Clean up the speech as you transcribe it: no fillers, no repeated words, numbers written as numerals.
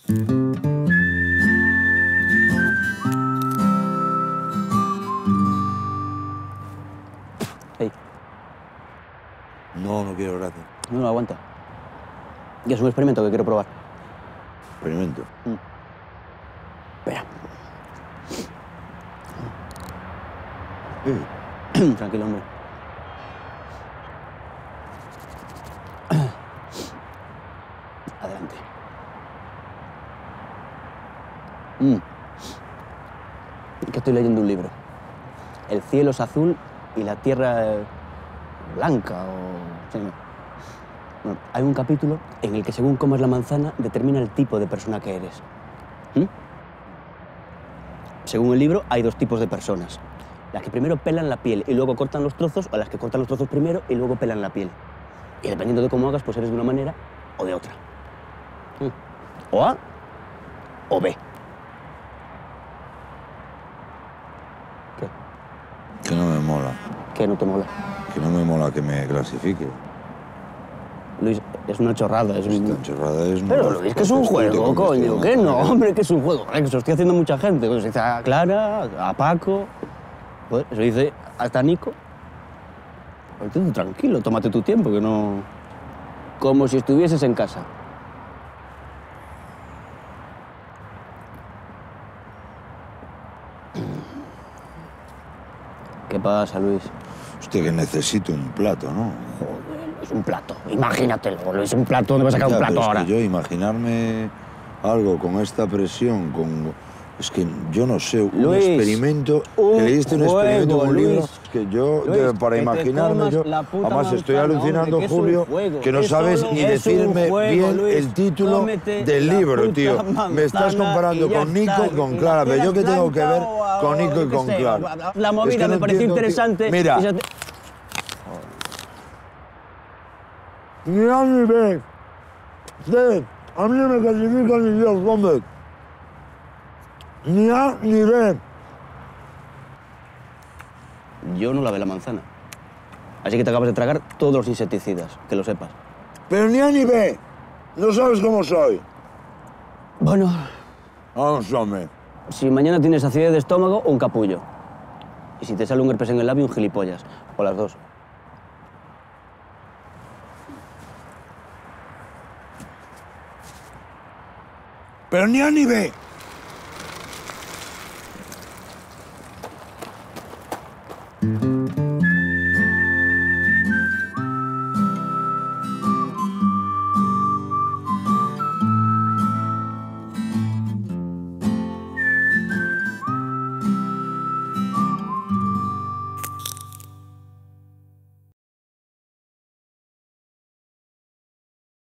Hey. No, no quiero, gracias. No, no, aguanta. Y es un experimento que quiero probar. Experimento. Espera. Eh, Tranquilo, hombre. Adelante. Que estoy leyendo un libro. El cielo es azul y la tierra es blanca o... Sí, no. Bueno, hay un capítulo en el que según comas la manzana determina el tipo de persona que eres. Según el libro, hay dos tipos de personas. Las que primero pelan la piel y luego cortan los trozos, o las que cortan los trozos primero y luego pelan la piel. Y dependiendo de cómo hagas, pues eres de una manera o de otra. O A o B. ¿Qué? que no me mola. ¿Qué no te mola? Que no me mola que me clasifique. Luis, es una chorrada. Esta chorrada es... Pero Luis, que es un juego, coño. ¿Qué no, hombre? Que es un juego. Que eso estoy haciendo mucha gente. Pues dice a Clara, a Paco... Pues eso dice hasta a Nico. Pues tú tranquilo, tómate tu tiempo, que no... Como si estuvieses en casa. ¿Qué pasa, Luis? Hostia, que necesito un plato, ¿no? Joder, es un plato. Imagínatelo, Luis, un plato. ¿Dónde vas a sacar un Ya, plato pero ahora? Es que yo imaginarme algo con esta presión, con... Es que yo no sé, un Luis, experimento... un que leíste un juego, experimento en un libro Luis. que yo, Luis, para que te imaginarme comas yo... la puta Además, estoy manzana, alucinando, hombre, que es un Julio, juego, que no que sabes solo ni es un decirme juego, bien Luis. el título Cómete del la libro, puta tío. Me estás manzana comparando y ya con Nico está, y con que Clara, la pero yo qué quieras tengo que ver blanca o con Nico y yo qué con sé, Clara. La movida Es que no me pareció entiendo, tío. interesante. Mira. Ni A ni B. C. A mí no me clasifica ni Dios, hombre. Ni A ni B. Yo no lavé la manzana. Así que te acabas de tragar todos los insecticidas, que lo sepas. Pero ni A ni B. No sabes cómo soy. Bueno, Vamos, hombre. si mañana tienes acidez de estómago, un capullo. Y si te sale un herpes en el labio, un gilipollas. O las dos. Pero ni A ni B.